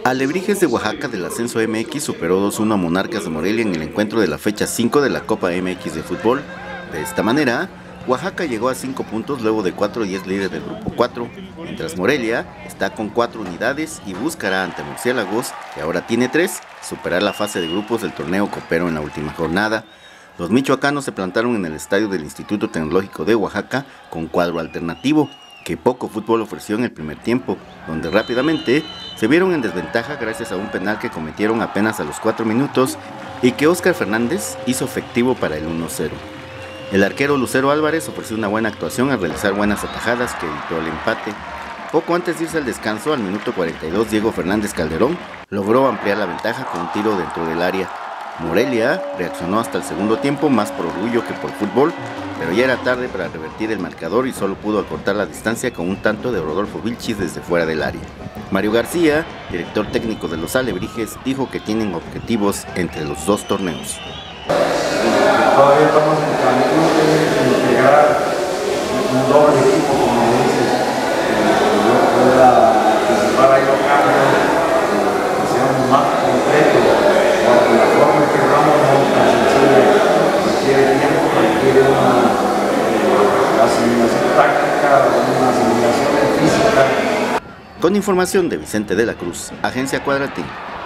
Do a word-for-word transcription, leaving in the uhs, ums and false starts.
Alebrijes de Oaxaca del Ascenso M X superó dos uno a Monarcas de Morelia en el encuentro de la fecha cinco de la Copa M X de fútbol. De esta manera, Oaxaca llegó a cinco puntos luego de cuatro y es líder del grupo cuatro, mientras Morelia está con cuatro unidades y buscará ante Murciélagos, que ahora tiene tres, superar la fase de grupos del torneo copero en la última jornada. Los michoacanos se plantaron en el estadio del Instituto Tecnológico de Oaxaca con cuadro alternativo, que poco fútbol ofreció en el primer tiempo, donde rápidamente se vieron en desventaja gracias a un penal que cometieron apenas a los cuatro minutos y que Óscar Fernández hizo efectivo para el uno cero. El arquero Lucero Álvarez ofreció una buena actuación al realizar buenas atajadas que evitó el empate. Poco antes de irse al descanso, al minuto cuarenta y dos, Diego Fernández Calderón logró ampliar la ventaja con un tiro dentro del área. Morelia reaccionó hasta el segundo tiempo más por orgullo que por fútbol, pero ya era tarde para revertir el marcador y solo pudo acortar la distancia con un tanto de Rodolfo Vilchis desde fuera del área. Mario García, director técnico de los Alebrijes, dijo que tienen objetivos entre los dos torneos. Todavía estamos en el camino de integrar un doble equipo, como dices, que pueda participar ahí los cambios, que seamos más completos, porque la forma en que vamos no es tan sencilla, requiere tiempo, requiere una eh, asimilación táctica, una asimilación física. Con información de Vicente de la Cruz, Agencia Cuadratín.